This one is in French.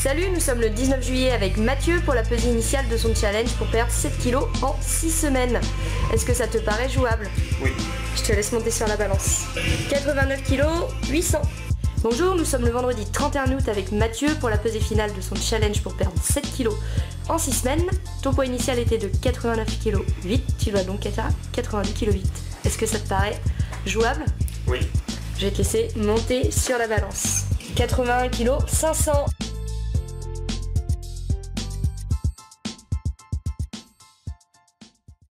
Salut, nous sommes le 19 juillet avec Mathieu pour la pesée initiale de son challenge pour perdre 7 kg en 6 semaines. Est-ce que ça te paraît jouable? Oui. Je te laisse monter sur la balance. 89 kg, 800. Bonjour, nous sommes le vendredi 31 août avec Mathieu pour la pesée finale de son challenge pour perdre 7 kg en 6 semaines. Ton poids initial était de 89 kg 8, tu dois donc être à 90 kg 8. Est-ce que ça te paraît jouable? Oui. Je vais te laisser monter sur la balance. 81 kg 500.